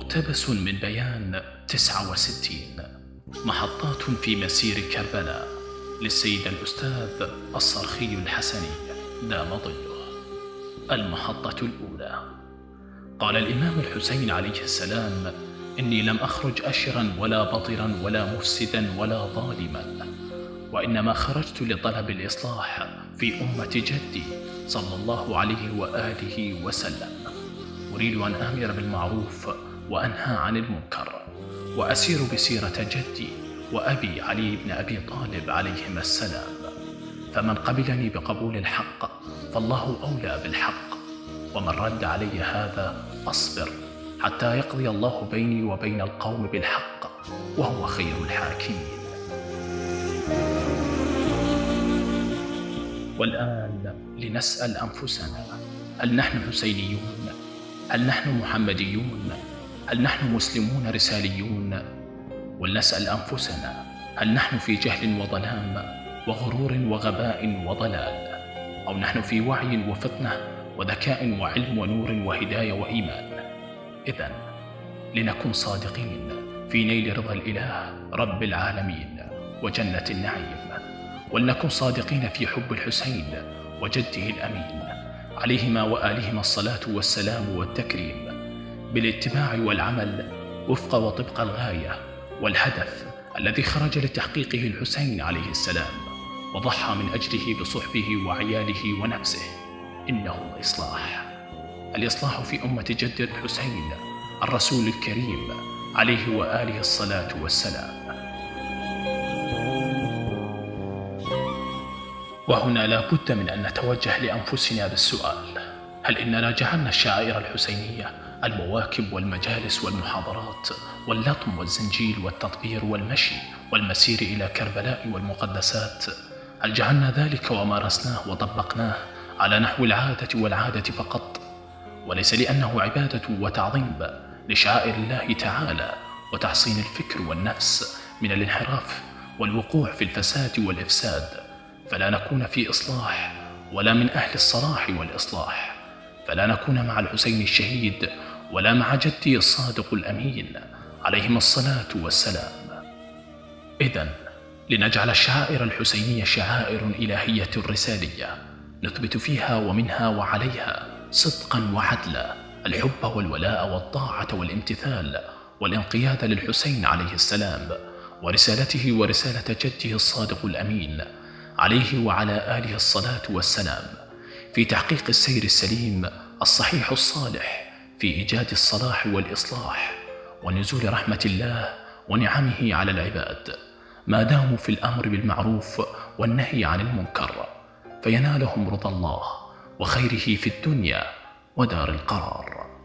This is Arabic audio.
مقتبس من بيان 69 محطات في مسير كربلاء للسيد الأستاذ الصرخي الحسني دام ظله. المحطة الأولى: قال الإمام الحسين عليه السلام: إني لم أخرج أشرا ولا بطرا ولا مفسدا ولا ظالما، وإنما خرجت لطلب الإصلاح في أمة جدي صلى الله عليه وآله وسلم. أريد أن آمر بالمعروف وأنهى عن المنكر، وأسير بسيرة جدي وأبي علي بن أبي طالب عليهما السلام. فمن قبلني بقبول الحق فالله أولى بالحق، ومن رد علي هذا أصبر حتى يقضي الله بيني وبين القوم بالحق، وهو خير الحاكمين. والآن لنسأل أنفسنا: هل نحن حسينيون؟ هل نحن محمديون؟ هل نحن مسلمون رساليون؟ ولنسأل أنفسنا: هل نحن في جهل وظلام وغرور وغباء وضلال، أو نحن في وعي وفطنة وذكاء وعلم ونور وهداية وإيمان؟ إذن لنكن صادقين في نيل رضا الإله رب العالمين وجنة النعيم، ولنكن صادقين في حب الحسين وجده الأمين عليهما وآلهما الصلاة والسلام والتكريم، بالاتباع والعمل وفق وطبق الغاية والهدف الذي خرج لتحقيقه الحسين عليه السلام، وضحى من أجله بصحبه وعياله ونفسه. إنه الإصلاح في أمة جد الحسين الرسول الكريم عليه وآله الصلاة والسلام. وهنا لا بد من أن نتوجه لأنفسنا بالسؤال: هل إننا جعلنا الشعائر الحسينية، المواكب والمجالس والمحاضرات واللطم والزنجيل والتطبير والمشي والمسير إلى كربلاء والمقدسات، هل جعلنا ذلك ومارسناه وطبقناه على نحو العادة والعادة فقط، وليس لأنه عبادة وتعظيم لشعائر الله تعالى وتحصين الفكر والنفس من الانحراف والوقوع في الفساد والإفساد، فلا نكون في إصلاح ولا من أهل الصلاح والإصلاح، فلا نكون مع الحسين الشهيد ولا مع جدي الصادق الأمين عليهما الصلاة والسلام. إذن لنجعل الشعائر الحسينية شعائر إلهية رسالية، نثبت فيها ومنها وعليها صدقا وعدلا الحب والولاء والطاعة والامتثال والانقياد للحسين عليه السلام ورسالته ورسالة جده الصادق الأمين عليه وعلى آله الصلاة والسلام، في تحقيق السير السليم الصحيح الصالح في إيجاد الصلاح والإصلاح ونزول رحمة الله ونعمه على العباد، ما داموا في الأمر بالمعروف والنهي عن المنكر، فينالهم رضا الله وخيره في الدنيا ودار القرار.